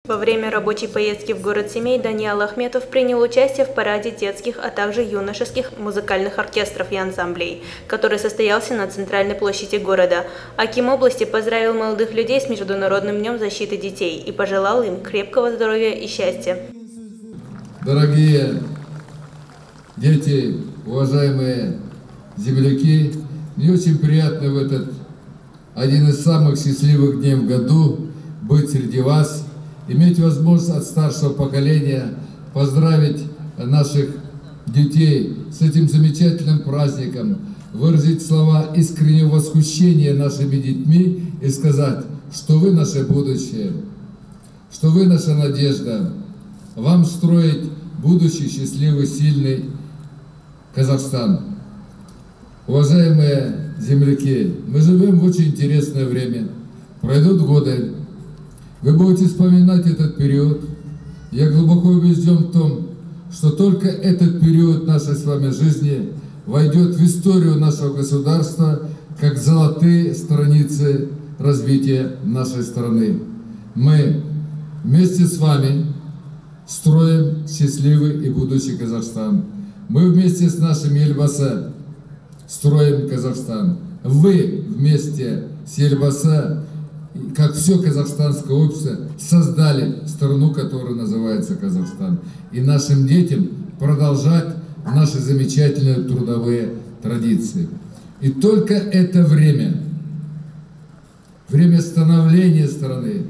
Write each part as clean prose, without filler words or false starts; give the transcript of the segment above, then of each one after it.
Во время рабочей поездки в город Семей Даниал Ахметов принял участие в параде детских, а также юношеских музыкальных оркестров и ансамблей, который состоялся на центральной площади города. Аким области поздравил молодых людей с Международным днем защиты детей и пожелал им крепкого здоровья и счастья. Дорогие дети, уважаемые земляки, мне очень приятно в этот один из самых счастливых дней в году быть среди вас, иметь возможность от старшего поколения поздравить наших детей с этим замечательным праздником, выразить слова искреннего восхищения нашими детьми и сказать, что вы наше будущее, что вы наша надежда, вам строить будущий счастливый, сильный Казахстан. Уважаемые земляки, мы живем в очень интересное время, пройдут годы. Вы будете вспоминать этот период. Я глубоко убежден в том, что только этот период нашей с вами жизни войдет в историю нашего государства как золотые страницы развития нашей страны. Мы вместе с вами строим счастливый и будущий Казахстан. Мы вместе с нашим Елбасы строим Казахстан. Вы вместе с Елбасы, как все казахстанское общество, создали страну, которая называется Казахстан. И нашим детям продолжать наши замечательные трудовые традиции. И только это время становления страны,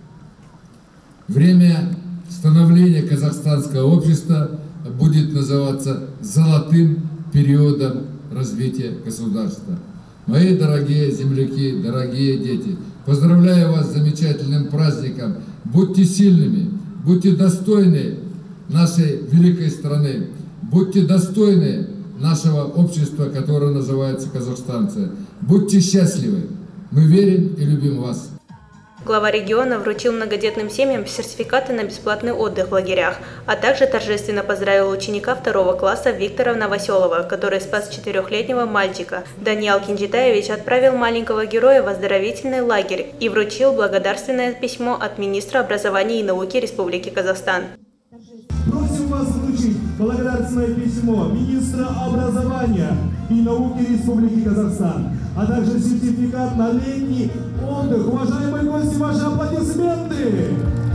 время становления казахстанского общества будет называться золотым периодом развития государства. Мои дорогие земляки, дорогие дети, поздравляю вас с замечательным праздником. Будьте сильными, будьте достойны нашей великой страны, будьте достойны нашего общества, которое называется казахстанцы. Будьте счастливы. Мы верим и любим вас. Глава региона вручил многодетным семьям сертификаты на бесплатный отдых в лагерях, а также торжественно поздравил ученика 2 класса Виктора Новоселова, который спас 4-летнего мальчика. Даниал Кинджитаевич отправил маленького героя в оздоровительный лагерь и вручил благодарственное письмо от министра образования и науки Республики Казахстан. Просим вас вручить благодарственное письмо министра образования и науки Республики Казахстан, а также сертификат на летний отдых. Уважаемые гости, ваши аплодисменты!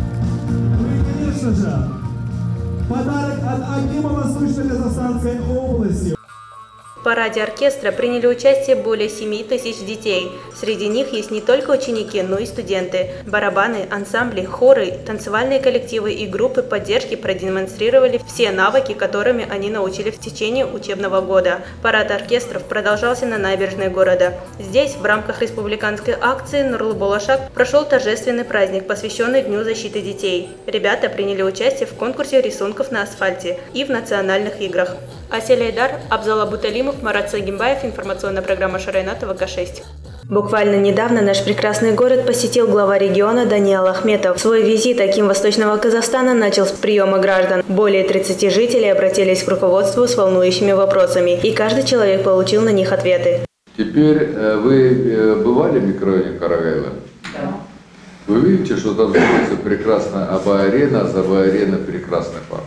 Ну и, конечно же, подарок от Акима Восточно-Казахстанской области. В параде оркестра приняли участие более 7 тысяч детей. Среди них есть не только ученики, но и студенты. Барабаны, ансамбли, хоры, танцевальные коллективы и группы поддержки продемонстрировали все навыки, которыми они научились в течение учебного года. Парад оркестров продолжался на набережной города. Здесь, в рамках республиканской акции «Нурлы Болашак», прошел торжественный праздник, посвященный Дню защиты детей. Ребята приняли участие в конкурсе рисунков на асфальте и в национальных играх. Асель Айдар, Абзал Абуталимов, Марат Сагимбаев, информационная программа Шарайната, ВК6. Буквально недавно наш прекрасный город посетил глава региона Даниал Ахметов. Свой визит Аким Восточного Казахстана начал с приема граждан. Более 30 жителей обратились к руководству с волнующими вопросами, и каждый человек получил на них ответы. Теперь вы бывали в микрорайоне Карагайла? Да. Вы видите, что там находится прекрасная АБА-арена, а за АБА-ареной прекрасный парк?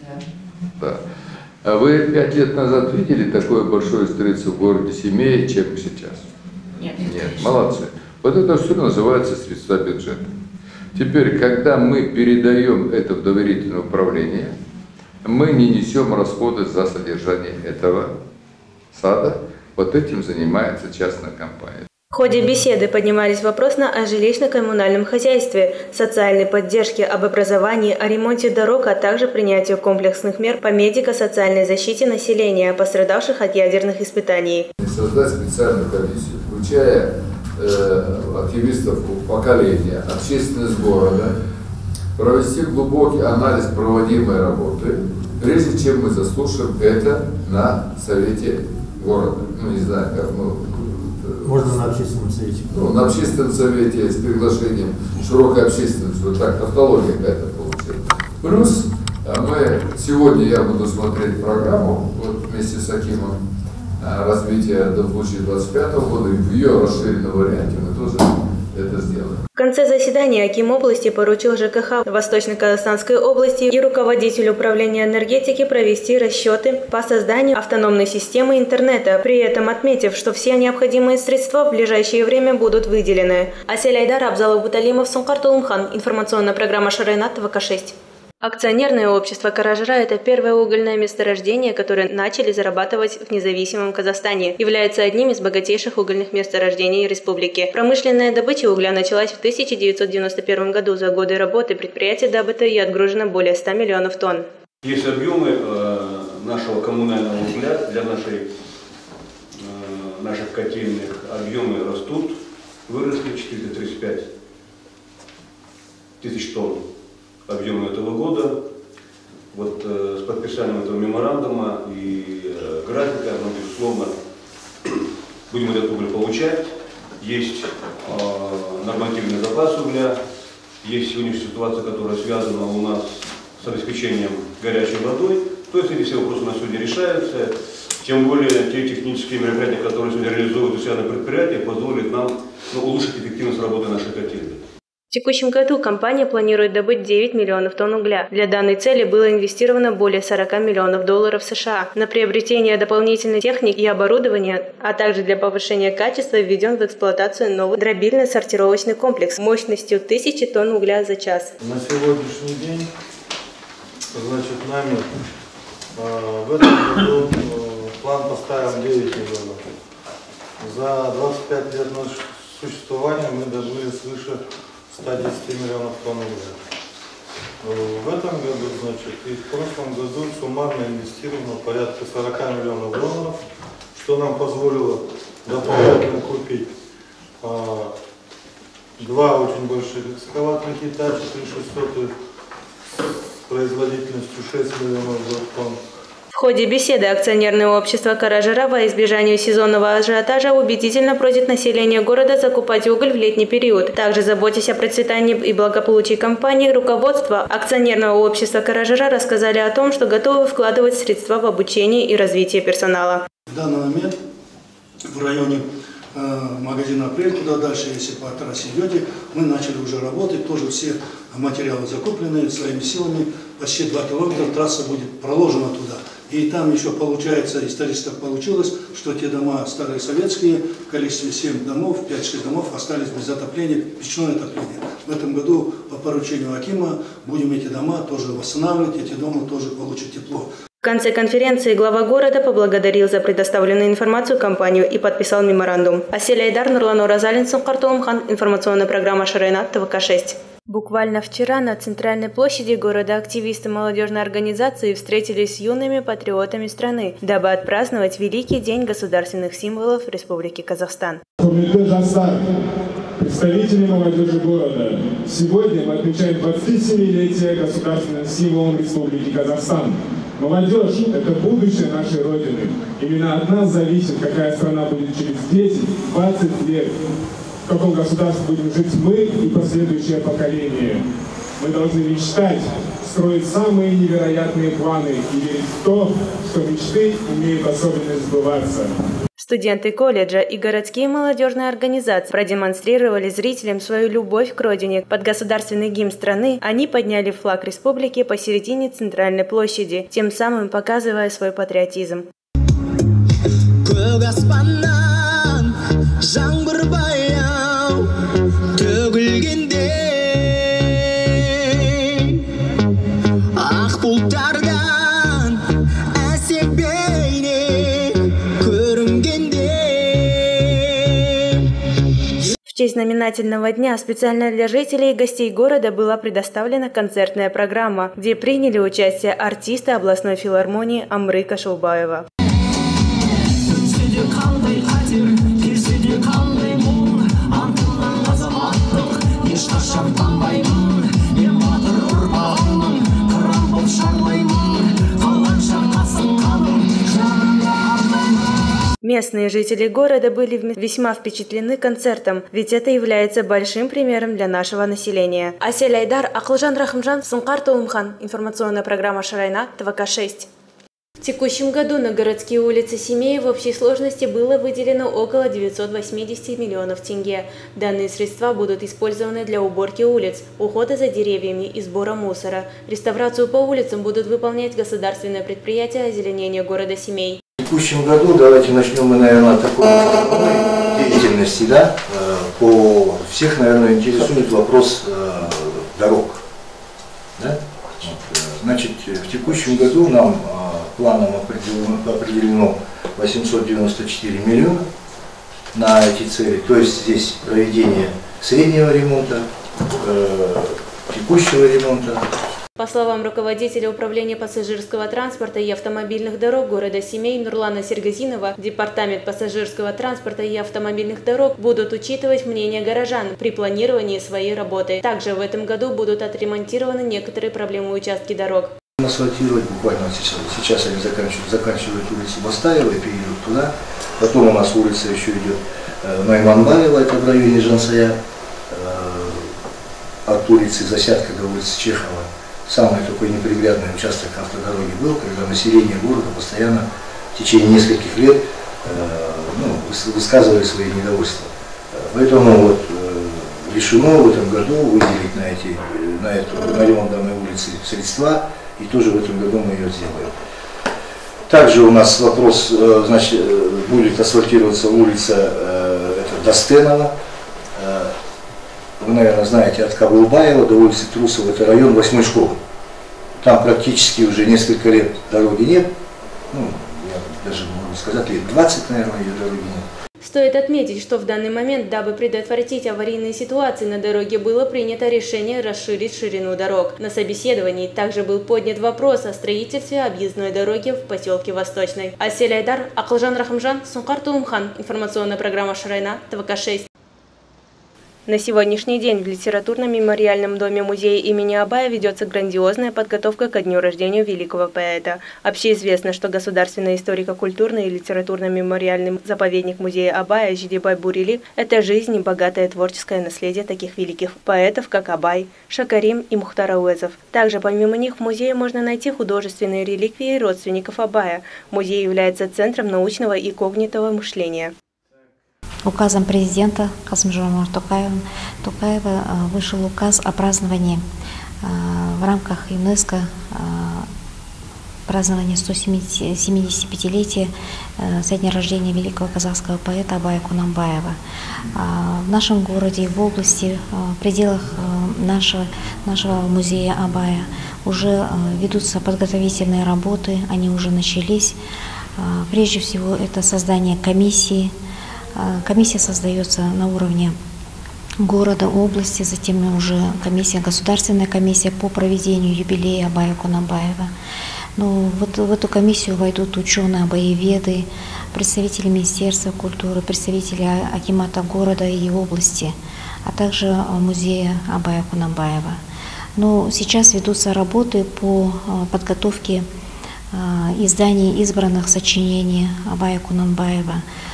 Да. Да. А вы 5 лет назад видели такое большое строительство в городе Семей, чем сейчас? Нет. Нет, молодцы. Вот это все называется средства бюджета. Теперь, когда мы передаем это в доверительное управление, мы не несем расходы за содержание этого сада. Вот этим занимается частная компания. В ходе беседы поднимались вопросы о жилищно-коммунальном хозяйстве, социальной поддержке, об образовании, о ремонте дорог, а также принятию комплексных мер по медико-социальной защите населения, пострадавших от ядерных испытаний. Создать специальную комиссию, включая активистов поколения, общественность города, провести глубокий анализ проводимой работы, прежде чем мы заслушаем это на совете города. Ну, не знаю, как мы... Можно на общественном совете. Ну, на общественном совете с приглашением широкой общественности, вот так, автология какая-то получилась. Плюс мы сегодня я буду смотреть программу вот, вместе с Акимом развития до 2025 года, и в ее расширенном варианте мы тоже это сделаем. В конце заседания аким области поручил ЖКХ Восточно-Казахстанской области и руководителю управления энергетики провести расчеты по созданию автономной системы интернета, при этом отметив, что все необходимые средства в ближайшее время будут выделены. Асель Айдар, Абзалов Буталимов, Сұңқар Толымхан. Информационная программа Шарайна, ТВК-6. Акционерное общество Каражыра – это первое угольное месторождение, которое начали зарабатывать в независимом Казахстане. Является одним из богатейших угольных месторождений республики. Промышленная добыча угля началась в 1991 году. За годы работы предприятие добыто и отгружено более 100 миллионов тонн. Есть объемы нашего коммунального угля для наших котельных. Объемы растут, выросли 435 тысяч тонн. Объема этого года. Вот с подписанием этого меморандума и графика, мы, безусловно, будем этот уголь получать. Есть нормативный запас угля, есть сегодняшняя ситуация, которая связана у нас с обеспечением горячей водой. То есть эти все вопросы на сегодня решаются. Тем более те технические мероприятия, которые сегодня реализуют у себя на предприятиях, позволят нам улучшить эффективность работы нашей котельной. В текущем году компания планирует добыть 9 миллионов тонн угля. Для данной цели было инвестировано более 40 миллионов долларов США. На приобретение дополнительной техники и оборудования, а также для повышения качества введен в эксплуатацию новый дробильно-сортировочный комплекс мощностью 1000 тонн угля за час. На сегодняшний день, значит, нами в этом году план поставил 9 миллионов. За 25 лет нашего существования мы добыли свыше 110 миллионов тонн угля. В этом году, значит, и в прошлом году суммарно инвестировано порядка 40 миллионов долларов, что нам позволило дополнительно купить два очень больших экскаваторных Hitachi 3600 с производительностью 6 миллионов тонн. В ходе беседы акционерное общество Каражыра во избежанию сезонного ажиотажа убедительно просит население города закупать уголь в летний период. Также, заботясь о процветании и благополучии компании, руководство акционерного общества Каражыра рассказали о том, что готовы вкладывать средства в обучение и развитие персонала. В данный момент в районе магазина «Апрель», туда дальше, если по трассе идете, мы начали уже работать, тоже все материалы закуплены своими силами, почти 2 километра трасса будет проложена туда. И там еще получается, исторически так получилось, что те дома старые советские, в количестве 7 домов, 5-6 домов остались без отопления, печное отопление. В этом году по поручению акима будем эти дома тоже восстанавливать, эти дома тоже получат тепло. В конце конференции глава города поблагодарил за предоставленную информацию компанию и подписал меморандум. Асель Айдар, Нурлан Оразалин, Сұңқар Толымхан. Информационная программа Шарайна, ТВК-6. Буквально вчера на центральной площади города активисты молодежной организации встретились с юными патриотами страны, дабы отпраздновать Великий день государственных символов Республики Казахстан. Представители молодежи города, сегодня мы отмечаем 27-летие государственным символом Республики Казахстан. Молодежь – это будущее нашей Родины. Именно от нас зависит, какая страна будет через 10-20 лет. В каком государстве будем жить мы и последующее поколение. Мы должны мечтать, строить самые невероятные планы и верить в то, что мечты умеют особенно сбываться. Студенты колледжа и городские молодежные организации продемонстрировали зрителям свою любовь к родине. Под государственный гимн страны они подняли флаг республики посередине центральной площади, тем самым показывая свой патриотизм. В честь знаменательного дня специально для жителей и гостей города была предоставлена концертная программа, где приняли участие артисты областной филармонии Амры Кашубаева. Местные жители города были весьма впечатлены концертом, ведь это является большим примером для нашего населения. Асель Айдар, Ақылжан Рахымжан, Сұңқар Толымхан. Информационная программа Шарайна, ТВК-6. В текущем году на городские улицы Семея в общей сложности было выделено около 980 миллионов тенге. Данные средства будут использованы для уборки улиц, ухода за деревьями и сбора мусора. Реставрацию по улицам будут выполнять государственное предприятие озеленения города Семей. В текущем году давайте начнем мы, наверное, от такой деятельности, да? Всех, наверное, интересует вопрос дорог. Да? Значит, в текущем году нам планом определено 894 миллиона на эти цели. То есть здесь проведение среднего ремонта, текущего ремонта. По словам руководителя управления пассажирского транспорта и автомобильных дорог города Семей Нурлана Сергазинова, Департамент пассажирского транспорта и автомобильных дорог будут учитывать мнение горожан при планировании своей работы. Также в этом году будут отремонтированы некоторые проблемные участки дорог. Асфальтировать буквально сейчас они заканчивают улицу Бастаева и перейдут туда. Потом у нас улица еще идет Найманбаева, это в районе Жансая, от улицы Засядка до улицы Чехова. Самый такой неприглядный участок автодороги был, когда население города постоянно в течение нескольких лет высказывали свои недовольства. Поэтому вот, решено в этом году выделить на ремонт данной улицы средства, и тоже в этом году мы ее сделаем. Также у нас вопрос, значит, будет асфальтироваться улица Достенова. Вы, наверное, знаете, от Кабылбаева до улицы Трусова, это район 8-й школы. Там практически уже несколько лет дороги нет. Ну, я даже могу сказать, лет 20, наверное, ее дороги нет. Стоит отметить, что в данный момент, дабы предотвратить аварийные ситуации на дороге, было принято решение расширить ширину дорог. На собеседовании также был поднят вопрос о строительстве объездной дороги в поселке Восточной. Асель Айдар, Акылжан Рахымжан, Сункар Тулумхан. Информационная программа Шарайна, ТВК-6. На сегодняшний день в литературном мемориальном доме музея имени Абая ведется грандиозная подготовка ко дню рождения великого поэта. Общеизвестно, что Государственный историко-культурный и литературно-мемориальный заповедник музея Абая Жидебай-Бурили – это жизнь и богатое творческое наследие таких великих поэтов, как Абай, Шакарим и Мухтар Ауэзов. Также помимо них в музее можно найти художественные реликвии родственников Абая. Музей является центром научного и когнитивного мышления. Указом президента Касым-Жомарта Токаева вышел указ о праздновании в рамках ЮНЕСКО празднования 175-летия со дня рождения великого казахского поэта Абая Кунанбаева. В нашем городе и в области, в пределах нашего музея Абая уже ведутся подготовительные работы, они уже начались. Прежде всего это создание комиссии. Комиссия создается на уровне города, области, затем уже государственная комиссия по проведению юбилея Абая Кунанбаева. Но вот в эту комиссию войдут ученые, абаеведы, представители Министерства культуры, представители акимата города и области, а также музея Абая Кунанбаева. Но сейчас ведутся работы по подготовке изданий избранных сочинений Абая Кунанбаева.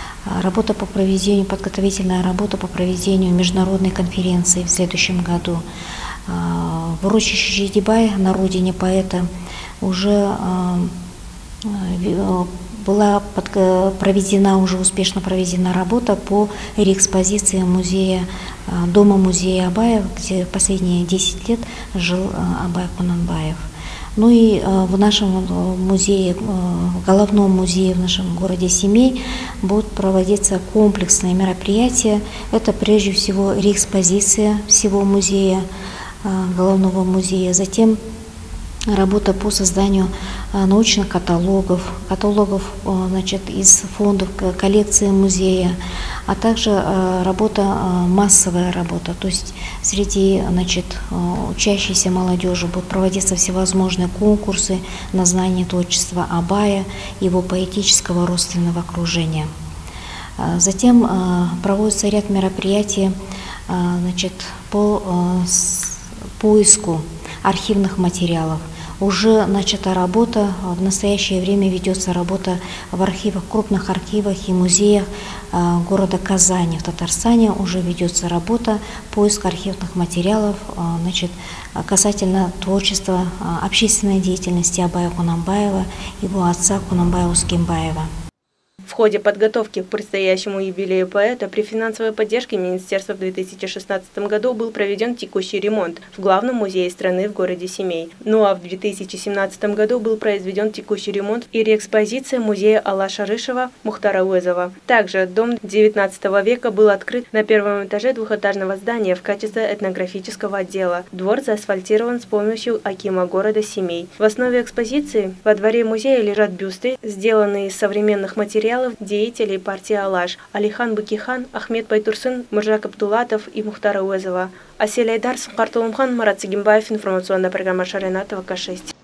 Подготовительная работа по проведению международной конференции в следующем году. В урочище Жидебай, на родине поэта, уже была успешно проведена работа по реэкспозиции дома музея Абая, где последние 10 лет жил Абай Кунанбаев. Ну и в нашем музее, головном музее в нашем городе Семей будут проводиться комплексные мероприятия. Это прежде всего реэкспозиция всего музея, головного музея, затем работа по созданию научных каталогов из фондов коллекции музея, а также массовая работа, то есть среди учащейся молодежи будут проводиться всевозможные конкурсы на знание творчества Абая, его поэтического родственного окружения. Затем проводится ряд мероприятий по поиску архивных материалов. Уже начата работа, в настоящее время ведется работа в архивах, крупных архивах и музеях города Казани в Татарстане. Уже ведется работа, поиск архивных материалов, значит, касательно творчества, общественной деятельности Абая Кунанбаева, его отца Кунанбаева Ускенбаева. В ходе подготовки к предстоящему юбилею поэта при финансовой поддержке министерства в 2016 году был проведен текущий ремонт в главном музее страны в городе Семей. Ну а в 2017 году был произведен текущий ремонт и реэкспозиция музея Алла Шарышева Мухтара Уэзова. Также дом 19 века был открыт на первом этаже двухэтажного здания в качестве этнографического отдела. Двор заасфальтирован с помощью акима города Семей. В основе экспозиции во дворе музея лежат бюсты, сделанные из современных материалов деятелей партии Алаш: Алихан Бакихан, Ахмед Байтурсын, Муржак Абдулатов и Мухтара Уэзова. Асель Айдар, Сункар Тулумхан, Марат Сигимбаев. Информационная программа Шаринатова, К6.